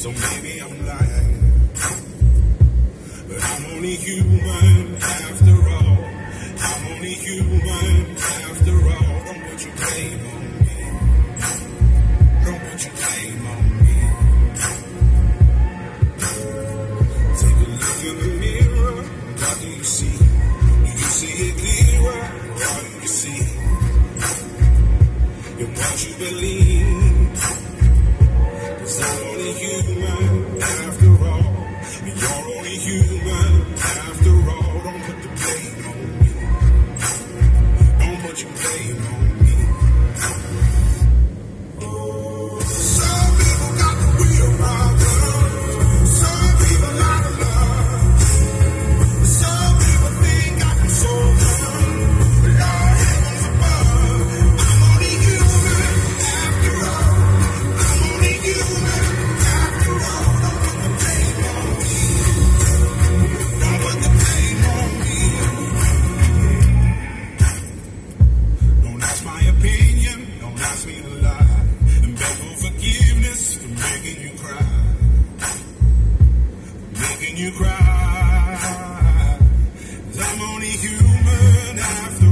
So maybe I'm lying, but I'm only human after all. I'm only human after all. Don't put your blame on me. Don't put your blame on me. Take a look in the mirror. What do you see? Do you see it clearer? What do you see? In what you believe. 'Cause I'm only human after all. And you're only human after all. Don't put the blame on me. Don't put your blame on me. Some people got the real problems. Some people out of love. Some people think I can solve them. But Lord heavens above, I'm only human after all. I'm only human after all. Don't put the blame on me. Don't put the blame on me. Don't ask my opinion, don't ask me to lie, and beg for forgiveness for making you cry. Making you cry. 'Cause I'm only human after